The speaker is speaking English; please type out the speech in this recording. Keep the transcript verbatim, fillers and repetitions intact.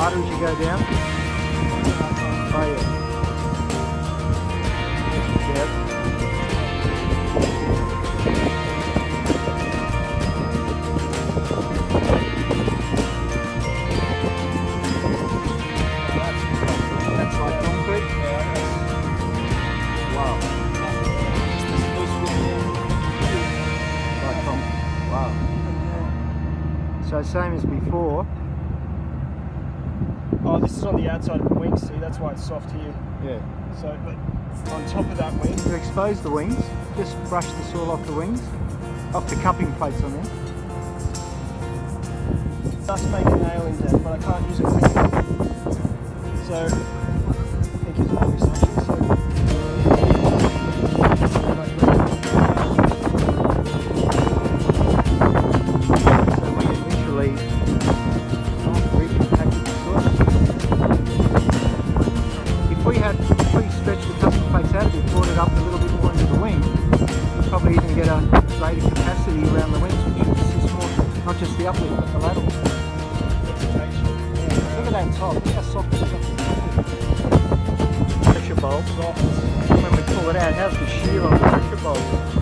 harder as you go down? Oh yeah. Yep. That's like concrete? Wow. Like concrete. Wow. So same as before. Oh, this is on the outside of the wing, see, that's why it's soft here. Yeah. So, but on top of that wing... To expose the wings, just brush the soil off the wings, off the cupping plates on them. Just make a nail in there, but I can't use it quickly. So, I think it's probably section, so... So we can literally recompact the soil. If we had, if we stretched the cupping plates out a bit, brought it up a little bit more into the wing, we'd probably even get a greater capacity around the wings, which would assist more, not just the uplift, but the lateral. Look at that top, look how soft it is. Pressure bulb. When we pull it out, how's the shear on the pressure bulb?